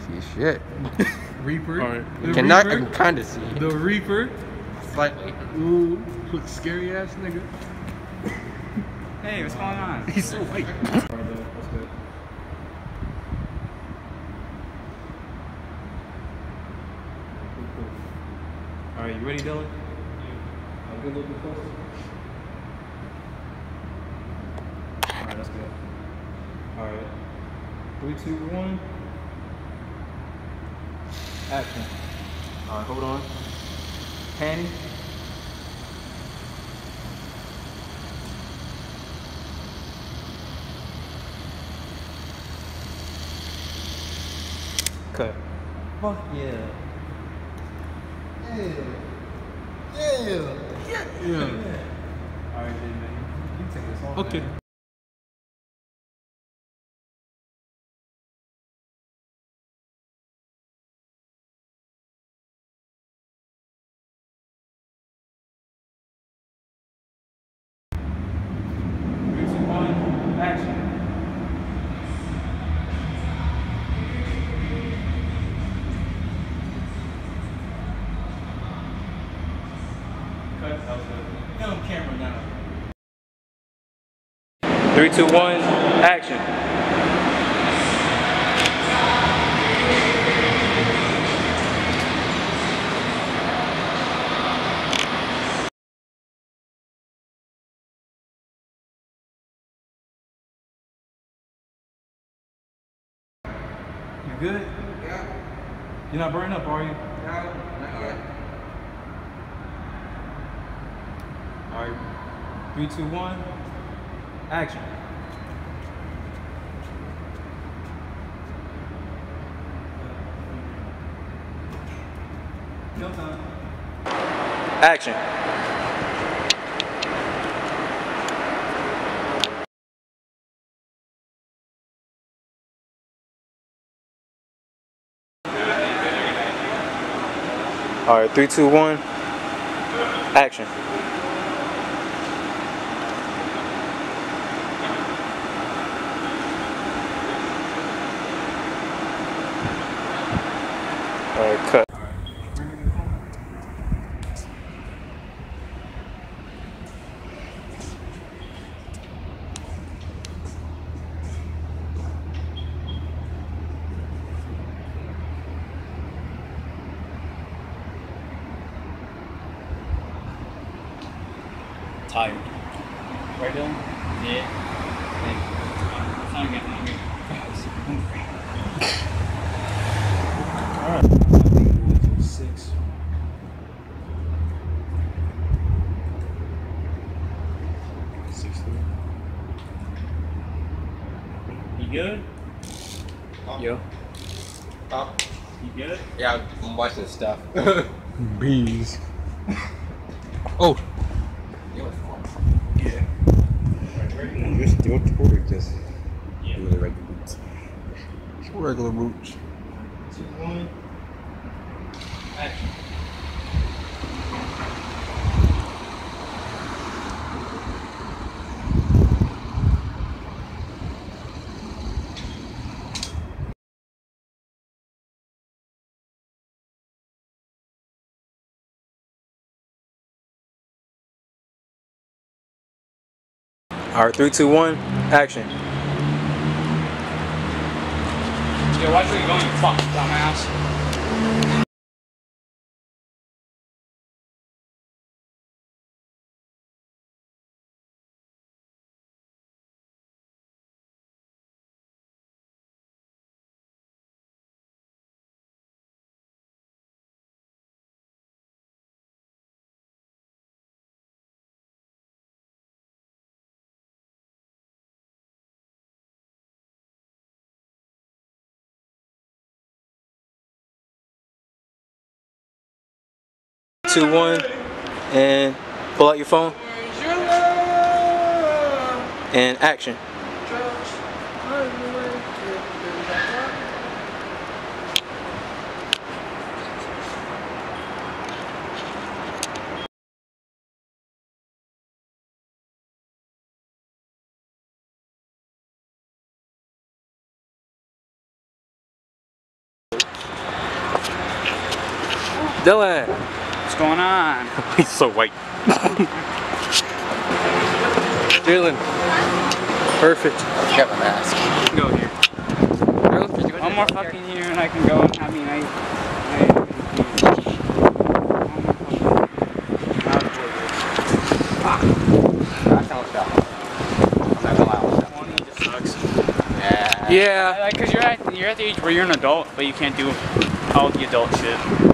See shit. Reaper. All right. I can kind of see. The Reaper. Slightly. Ooh, look scary ass nigga. Hey, what's going on? He's so white. That's good. All right, you ready, Dylan? Yeah. I'll get a little bit closer. All right, that's good. All right. 3, 2, 1. Action. All right, hold on. Panty. Cut. Fuck yeah. Yeah. All right, then, man. You take this off. Okay. Man. Action. Cut. That was good. Film camera now. 3, 2, 1, action. You good? Yeah. You're not burning up, are you? No, not yet. All right. 3, 2, 1, action. No time. Action. All right, 3, 2, 1, action. All right, cut. Tired. Right, Dylan? Yeah. Hey, it's not getting hungry. All right. 6. You good? Yo. Huh? You good? Yeah, I'm watching stuff. Bees. Oh. Yeah. Just do it or just Yeah. do the regular boots. Regular boots. 2, 1, action. All right, 3, 2, 1, action. Yeah, watch where you're going, you fuck, dumbass. Two, one, and pull out your phone. And action. Dylan. What's going on? He's so white. Dylan. Perfect. You have a mask. Go here. One more fucking year and I can go and have me night. Yeah. Like, cause you're at the age where you're an adult, but you can't do all the adult shit.